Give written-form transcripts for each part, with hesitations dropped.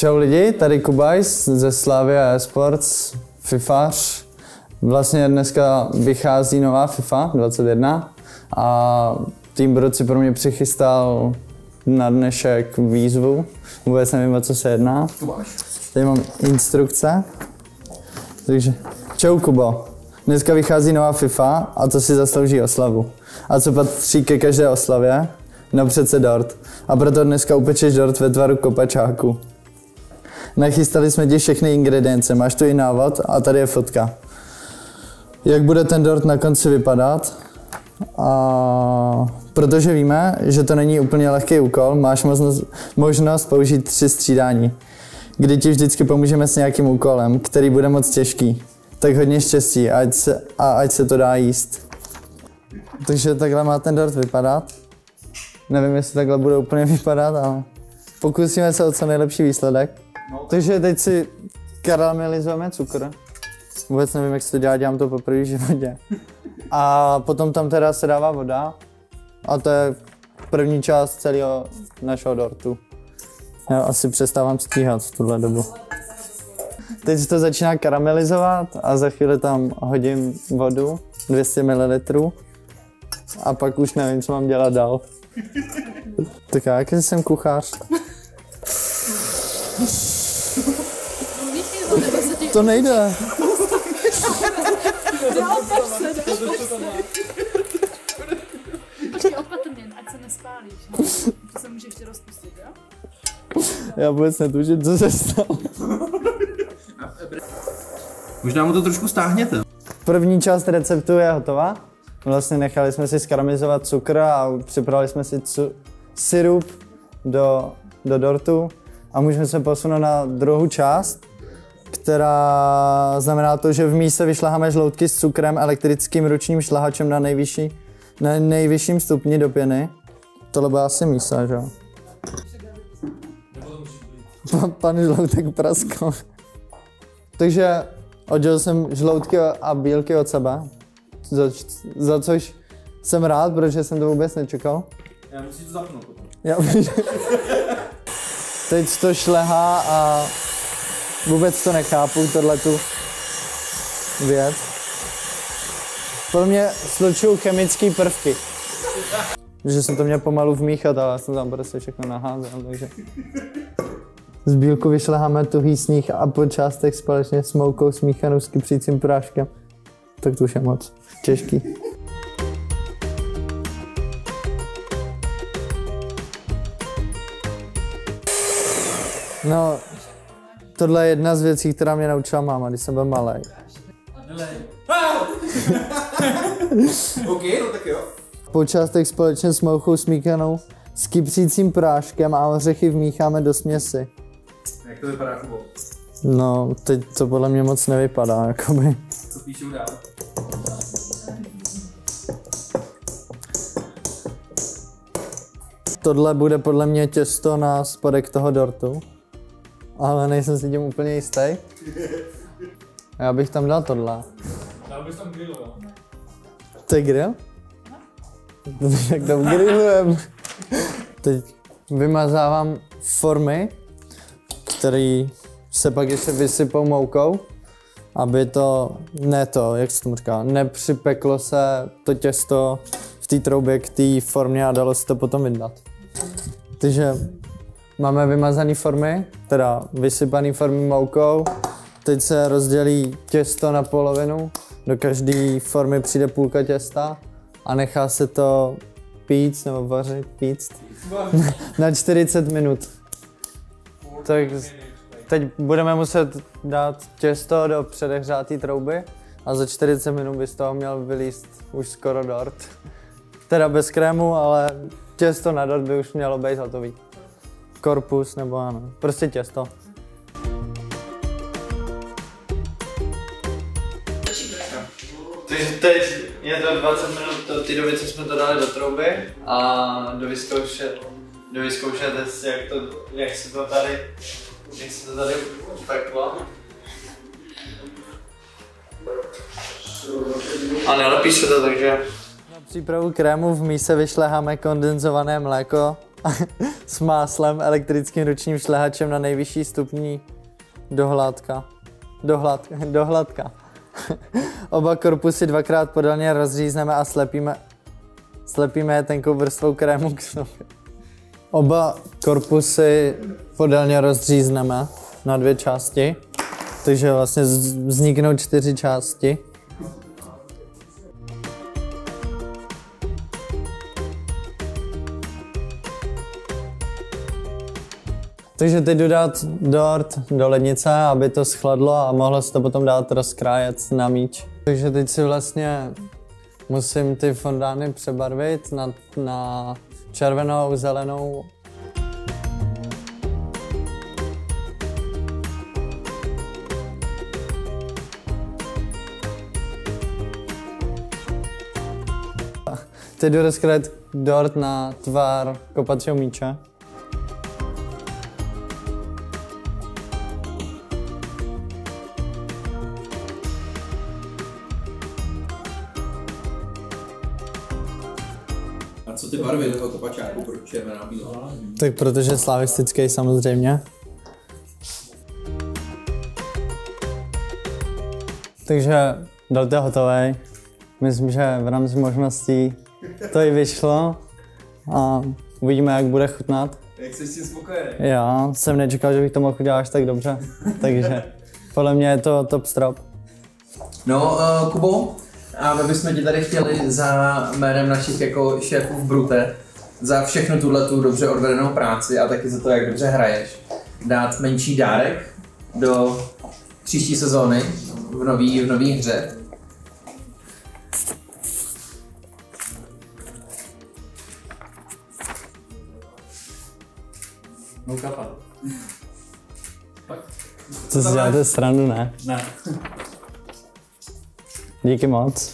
Čau lidi, tady Kubajs ze Slavia Esports, FIFAř. Vlastně dneska vychází nová FIFA 21 a tým Brod si pro mě přichystal na dnešek výzvu. Vůbec nevím, o co se jedná. Tady mám instrukce. Takže čau Kubo. Dneska vychází nová FIFA a to si zaslouží oslavu. A co patří ke každé oslavě? No přece dort. A proto dneska upečeš dort ve tvaru kopačáku. Nachystali jsme ti všechny ingredience, máš tu i návod a tady je fotka. Jak bude ten dort na konci vypadat? A protože víme, že to není úplně lehký úkol, máš možnost použít 3 střídání, kdy ti vždycky pomůžeme s nějakým úkolem, který bude moc těžký. Tak hodně štěstí, ať se to dá jíst. Takže takhle má ten dort vypadat. Nevím, jestli takhle bude úplně vypadat, ale pokusíme se o co nejlepší výsledek. Takže teď si karamelizujeme cukr. Vůbec nevím, jak se to dělá, dělám to poprvé v životě. A potom tam teda se dává voda. A to je první část celého našeho dortu. Já asi přestávám stříhat v tuhle dobu. Teď se to začíná karamelizovat a za chvíli tam hodím vodu, 200 ml. A pak už nevím, co mám dělat dál. Tak já, jaký jsem kuchař. To nejde. Počkej, opatrně, ať se nespálíš. To se může ještě rozpustit, jo? Já vůbec netuším, co se stalo. Možná mu to trošku stáhněte. První část receptu je hotová. Vlastně nechali jsme si skaramelizovat cukr a připravili jsme si sirup do dortu. A můžeme se posunout na druhou část, která znamená to, že v míse vyšleháme žloutky s cukrem elektrickým ručním šlehačem na nejvyšším stupni do pěny. Tohle byla asi mísa, že jo? Pan žloutek praskl. Takže oddělil jsem žloutky a bílky od sebe, za což jsem rád, protože jsem to vůbec nečekal. Já musím to zapnout potom. Teď to šlehá a vůbec to nechápu, tohletu věc. Podle mě slučuju chemické prvky. Že jsem to měl pomalu vmíchat, ale já jsem tam prostě všechno naházel, takže... Z bílku vyšleháme tuhý sníh a po částech společně s moukou smíchanou s kypřícím práškem. Tak to už je moc těžký. No, tohle je jedna z věcí, která mě naučila máma, když jsem byl malý. OK, no tak jo. Po částech společně s mouchou smíchanou s kypřícím práškem a ořechy vmícháme do směsi. Jak to vypadá, Kubo? No, teď to podle mě moc nevypadá, jakoby. Co píšu dál? Tohle bude podle mě těsto na spodek toho dortu. Ale nejsem si tím úplně jistý. Já bych tam dal tohle. Dal bys tam grill, jo? To je grill? Jak tam grillujem. Teď vymazávám formy, které se pak ještě vysypou moukou, aby to, jak se tomu říká, nepřipeklo se to těsto v té troubě k té formě a dalo se to potom vydat. Takže máme vymazané formy, teda vysypané formy moukou. Teď se rozdělí těsto na polovinu, do každé formy přijde půlka těsta a nechá se to pít nebo vařit, na 40 minut. Tak teď budeme muset dát těsto do předehřáté trouby a za 40 minut by z toho měl vylízt už skoro dort. Teda bez krému, ale těsto na dort by už mělo být hotový. Korpus nebo ano, prostě těsto. Takže teď je to 20 minut od té doby, co jsme to dali do trouby a dovyzkoušet, jak se to tady upeklo. A nelepí se to, takže na přípravu krému v míse vyšleháme kondenzované mléko s máslem, elektrickým ručním šlehačem na nejvyšší stupní dohladka. Oba korpusy dvakrát podélně rozřízneme a slepíme je tenkou vrstvou krému k sobě. Oba korpusy podélně rozřízneme na 2 části, takže vlastně vzniknou 4 části. Takže teď jdu dát dort do lednice, aby to schladlo a mohlo se to potom dát rozkrájet na míč. Takže teď si vlastně musím ty fondány přebarvit na červenou, zelenou. Teď jdu rozkrájet dort na tvar kopacího míče. A co ty barvy toho kopačáku, proč červená bílá? Tak protože slavistický samozřejmě. Takže dort je hotový. Myslím, že v rámci možností to i vyšlo a uvidíme, jak bude chutnat. Jak jsi s tím spokojený? Já jsem nečekal, že bych to mohl udělat až tak dobře, takže podle mě je to top strop. No, Kubo, a my bychom ti tady chtěli za jménem našich jako šéfů v Brute za všechno tuhletu dobře odvedenou práci a taky za to, jak dobře hraješ, dát menší dárek do příští sezóny v nový hře. No kapa. Co si děláte stranu, ne? Ne. Díky moc.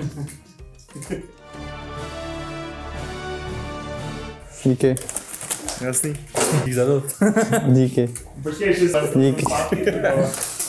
Díky. Jasný. Díky za to. Díky. Počkej, ještě Díky. zpátky.